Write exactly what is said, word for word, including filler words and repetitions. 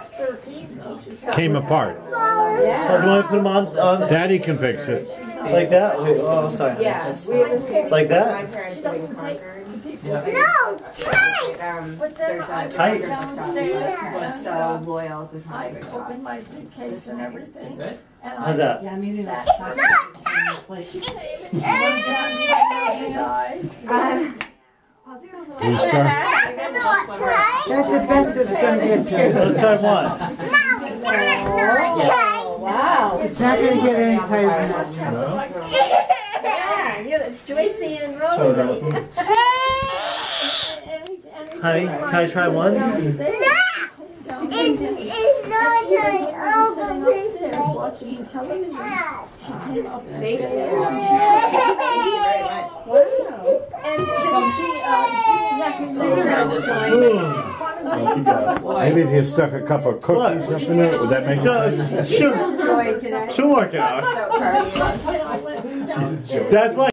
came apart. Oh, do you want to put them on, on? Daddy can fix it. Like that? Wait, oh, sorry. Yeah, we have the same. Like that? My parents live in Concord. Yeah. No, tight. Um, there's a Tight. shop. We're so loyal with my I opened my suitcase and everything. Good. And How's that? Yeah, maybe that's not place. She came and she went down to the guy. I'll do a little. Can you start? That's the best it's going to get to. Let's try one. Wow. It's not going to get any tighter than that. Yeah, you, Joycey and So, Rosie. honey, can I try one? It's not like upstairs watching the television. She came up and Thank you. stayed. Thank you very much. Wow. And she, uh, she exactly Around this one. Maybe if you stuck a couple of cookies up in it, would that make She'll, sense? she'll, Joy today. she'll work it out. So proud of you. That's why.